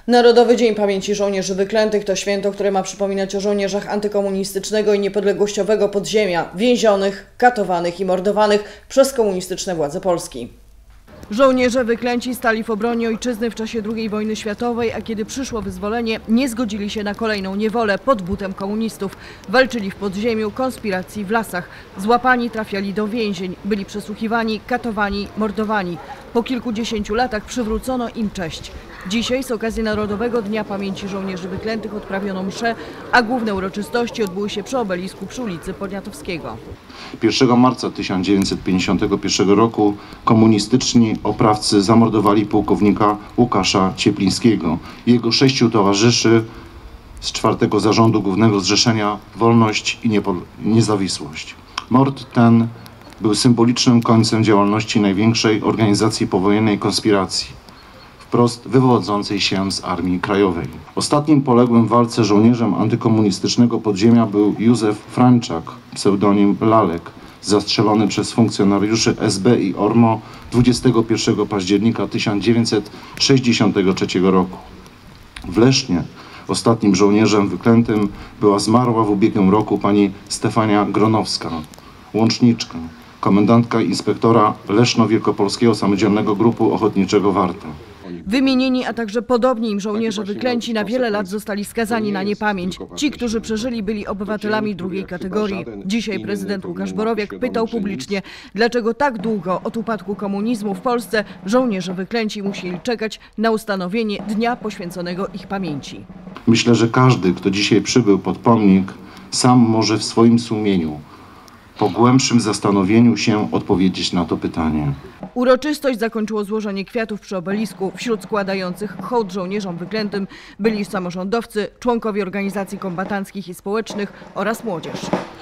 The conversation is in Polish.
Narodowy Dzień Pamięci Żołnierzy Wyklętych to święto, które ma przypominać o żołnierzach antykomunistycznego i niepodległościowego podziemia, więzionych, katowanych i mordowanych przez komunistyczne władze Polski. Żołnierze wyklęci stali w obronie ojczyzny w czasie II wojny światowej, a kiedy przyszło wyzwolenie, nie zgodzili się na kolejną niewolę pod butem komunistów. Walczyli w podziemiu, konspiracji, w lasach. Złapani trafiali do więzień, byli przesłuchiwani, katowani, mordowani. Po kilkudziesięciu latach przywrócono im cześć. Dzisiaj z okazji Narodowego Dnia Pamięci Żołnierzy Wyklętych odprawiono mszę, a główne uroczystości odbyły się przy obelisku przy ulicy Poniatowskiego. 1 marca 1951 roku komunistyczni oprawcy zamordowali pułkownika Łukasza Cieplińskiego i jego 6 towarzyszy z 4. Zarządu Głównego Zrzeszenia Wolność i Niezawisłość. Mord ten był symbolicznym końcem działalności największej organizacji powojennej konspiracji, wprost wywodzącej się z Armii Krajowej. Ostatnim poległym w walce żołnierzem antykomunistycznego podziemia był Józef Frańczak, pseudonim Lalek, zastrzelony przez funkcjonariuszy SB i ORMO 21 października 1963 roku. W Lesznie ostatnim żołnierzem wyklętym była zmarła w ubiegłym roku pani Stefania Gronowska, łączniczka, komendantka inspektora Leszno-Wielkopolskiego Samodzielnego Grupu Ochotniczego Warta. Wymienieni, a także podobni im żołnierze wyklęci na wiele lat zostali skazani na niepamięć. Ci, którzy przeżyli, byli obywatelami drugiej kategorii. Dzisiaj prezydent Łukasz Borowiak pytał publicznie, dlaczego tak długo od upadku komunizmu w Polsce żołnierze wyklęci musieli czekać na ustanowienie dnia poświęconego ich pamięci. Myślę, że każdy, kto dzisiaj przybył pod pomnik, sam może w swoim sumieniu po głębszym zastanowieniu się odpowiedzieć na to pytanie. Uroczystość zakończyło złożenie kwiatów przy obelisku. Wśród składających hołd żołnierzom wyklętym byli samorządowcy, członkowie organizacji kombatanckich i społecznych oraz młodzież.